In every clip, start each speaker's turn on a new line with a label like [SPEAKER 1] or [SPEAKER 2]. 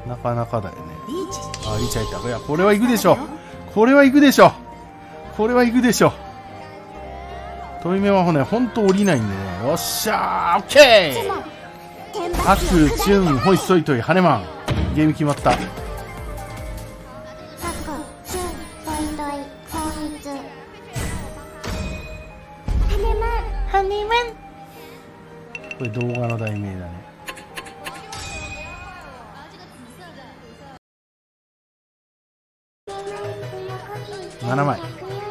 [SPEAKER 1] なかなかだよね。あ、リーチ入った。いや、これは行くでしょ。これは行くでしょ。これは行くでしょ。トイメはね、ほんと降りないんでね。よっしゃー、オッケー。アク、チュン、ホイソイトイ、ハネマン。ゲーム決まった。ハネマン。これ動画の題名だね。7枚。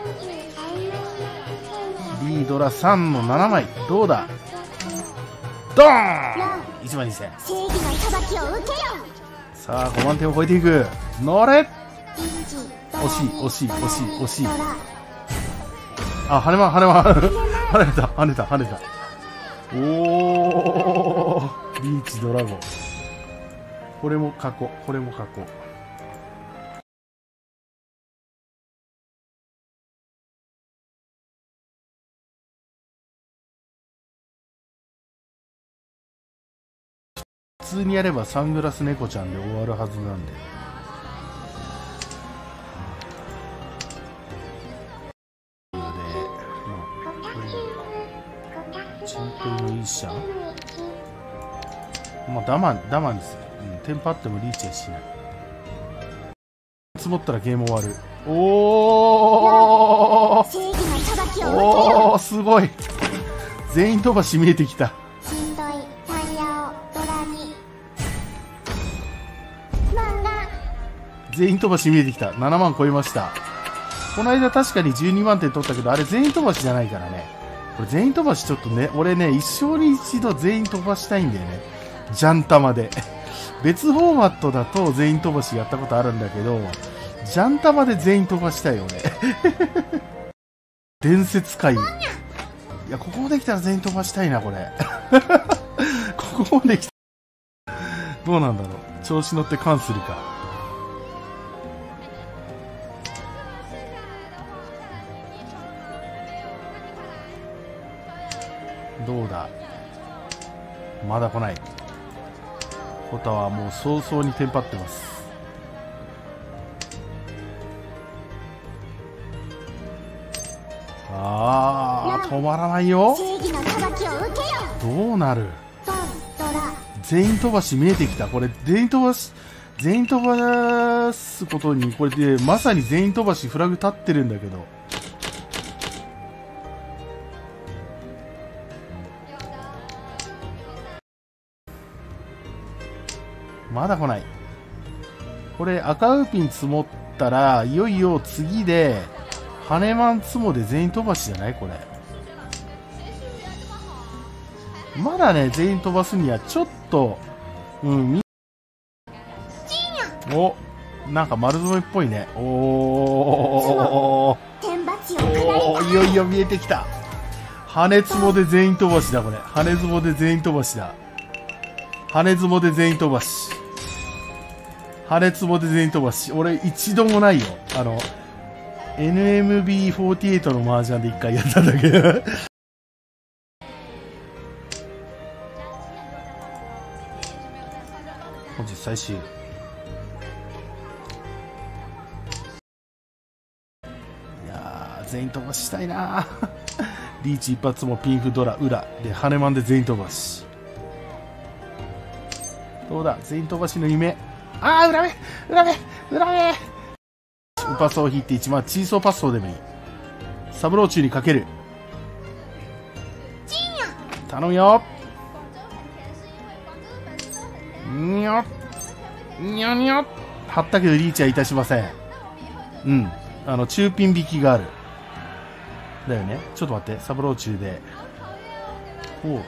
[SPEAKER 1] リードラ3の7枚。どうだ。ドーン !1 万2000。さあ、5万点を超えていく。乗れ。惜しい、惜しい、惜しい、惜しい。あ、跳ねま、跳ねま。跳ねた、跳ねた、跳ねた。おー、リーチドラゴン。これも過去、これも過去。普通にやればサングラス猫ちゃんで終わるはずなんで。チンプルのいいシャン。まあダマンですよ。テンパってもリーチはしない。積もったらゲーム終わる。おー、すごい。全員飛ばし見えてきた。全員飛ばし見えてきた。7万超えました。この間確かに12万点取ったけど、あれ全員飛ばしじゃないからね。これ全員飛ばしちょっとね、俺ね、一生に一度全員飛ばしたいんだよね。ジャンタマで。別フォーマットだと全員飛ばしやったことあるんだけど、ジャンタマで全員飛ばしたいよね。伝説界。いや、ここまで来たら全員飛ばしたいな、これ。ここまで来た。どうなんだろう。調子乗ってカンするか。どうだ。まだ来ない。コタはもう早々にテンパってます。あー、止まらないよ。どうなる。全員飛ばし見えてきた。これ全員飛ばすことに、これでまさに全員飛ばしフラグ立ってるんだけど。まだ来ない。これ赤ウーピン積もったら、いよいよ次で、ハネマンツモで全員飛ばしじゃないこれ。まだね、全員飛ばすにはちょっと、お、なんか丸染めっぽいね。おー、いよいよ見えてきた。羽根ツモで全員飛ばしだ、これ。羽根ツモで全員飛ばしだ。羽根ツモで全員飛ばし。羽根ツモで全員飛ばし。俺一度もないよ。NMB48 の麻雀で一回やったんだけど。本日最終。いやー、全員飛ばしたいなー。リーチ一発もピンフドラ裏でハネマンで全員飛ばし。どうだ、全員飛ばしの夢。あー、裏目ウパソを引いて1万、チーソーパッソーでもいい。サブロー中にかける。頼むよ。にょにょにょ。貼ったけどリーチはいたしません。中ピン引きがある。だよね。ちょっと待って、サブロー中で。こう。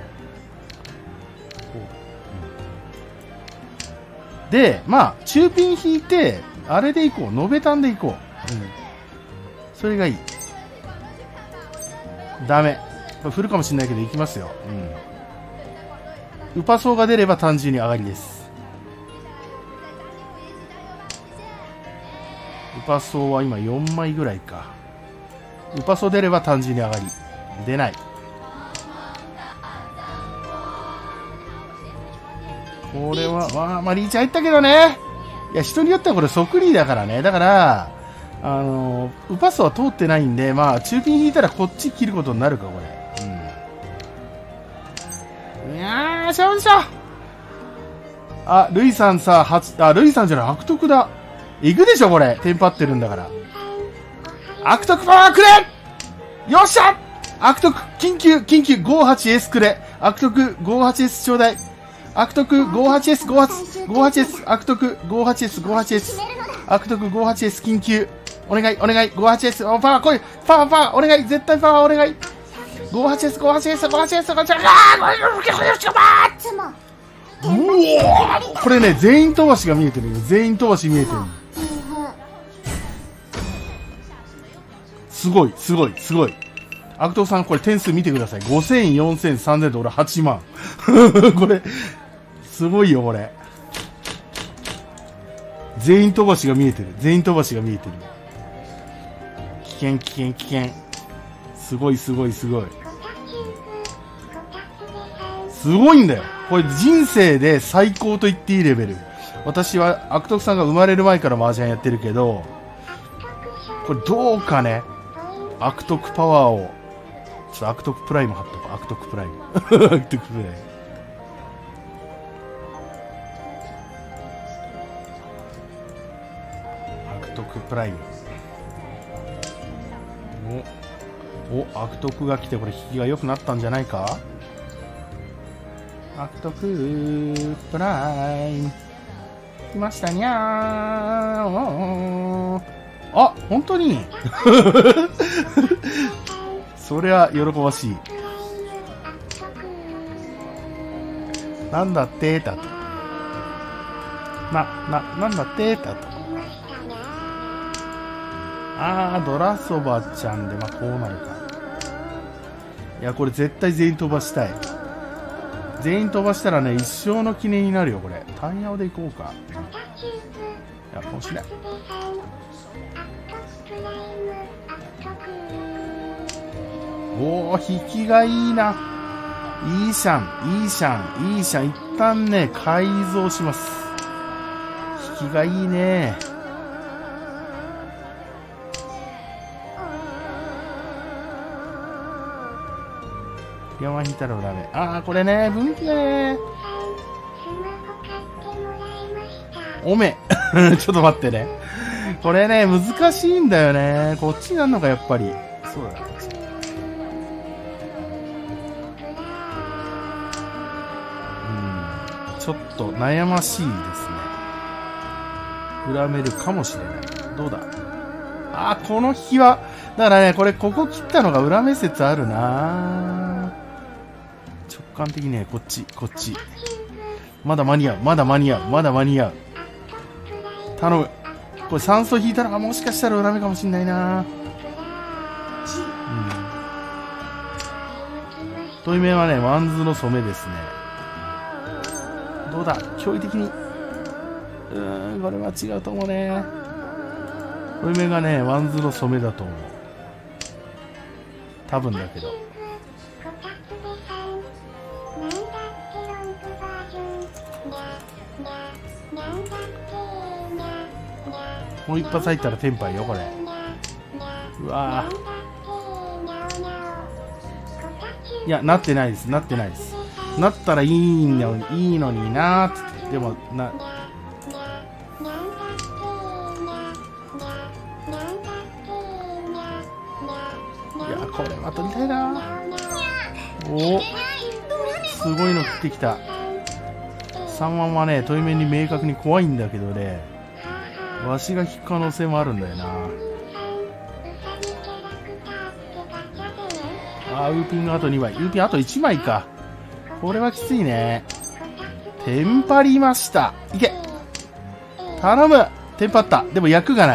[SPEAKER 1] で、まあ、中ピン引いて、あれでいこう。延べ単でいこう。それがいい。ダメ。振るかもしれないけど、いきますよ。ウパソーが出れば単純に上がりです。ウパソーは今4枚ぐらいか。ウパソー出れば単純に上がり。出ない。ここれは、まあ、リーチ入ったけどね。いや、人によってはこれ即リーだからね。だから、ウパスは通ってないんで、まあ、中ピン引いたらこっち切ることになるか、これ。うん。いやー、しょんしょ。あ、ルイさんさ、ルイさんじゃない、悪徳だ。行くでしょ、これ。テンパってるんだから。悪徳パワーくれよっしゃ悪徳、緊急、58S くれ。悪徳 58S ちょうだい。悪徳 58S、58S、悪徳 58S、58S。悪徳 58S 緊急。お願い、58S、パワー来い。パワー、お願い、絶対パワーお願い。58S、うおこれね、全員飛ばしが見えてるよ。全員飛ばし見えてる。すごい。悪党さん、これ点数見てください。5000、4000、3000で俺8万。これ、すごいよ、これ。全員飛ばしが見えてる。危険。すごい。すごいんだよ。これ人生で最高と言っていいレベル。私は悪徳さんが生まれる前から麻雀やってるけど、これどうかね、悪徳パワーを、ちょっと悪徳プライム貼っとこう。悪徳プライム。お、悪徳が来て、これ引きが良くなったんじゃないか。悪徳プライム来ましたにゃー。あ、本当にそりゃ喜ばしい。なんだってだと。なんだってだと。ドラソバちゃんで、まあ、こうなるか。いや、これ絶対全員飛ばしたい。全員飛ばしたらね、一生の記念になるよ、これ。単ヤオでいこうか。いや、もうしない。おー、引きがいいな。いいシャン。一旦ね、改造します。引きがいいね。山引いたらダメ。これね、分岐だね。おめ。ちょっと待ってね。これね、難しいんだよね。こっちになるのか、やっぱり。そうだ、こっち。ちょっと悩ましいですね。恨めるかもしれない。どうだ。この引きは、だからね、ここ切ったのが恨め説あるな。直感的にね、こっち。まだ間に合う。頼む。これ酸素引いたのがもしかしたら恨めかもしんないな。トイメはね、ワンズの染めですね。どうだ、驚異的に。これは違うと思うね。トイメがね、ワンズの染めだと思う。多分だけど。もう一発入ったらテンパイよ、これ。うわー。いや、なってないです。なったらいいのになーって。でも、いや、これは取りたいな。おお、すごいの食ってきた。3番はね、トイメンに明確に怖いんだけどね、わしが引く可能性もあるんだよな。ウーピンのあと2枚。ウーピンあと1枚か。これはきついね。テンパりました。いけ。頼む。テンパった。でも役がない。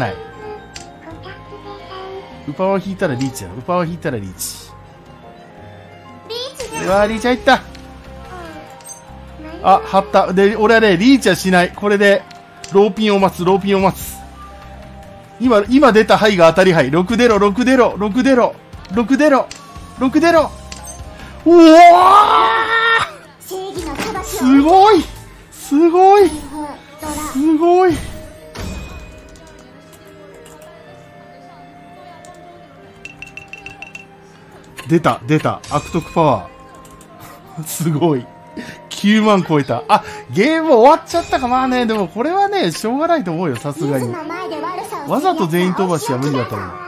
[SPEAKER 1] ウパワ引いたらリーチだ。うわー、リーチ入った。張った。で、俺はね、リーチはしない。これで、ローピンを待つ。今出た牌が当たり牌。6出ろ。おお、すごい。 すごい。すごい。出た、出た。悪徳パワー。すごい。9万超えた。あ、ゲーム終わっちゃったか。まあね、でもこれはね、しょうがないと思うよ、さすがに。わざと全員飛ばしは無理だと思う。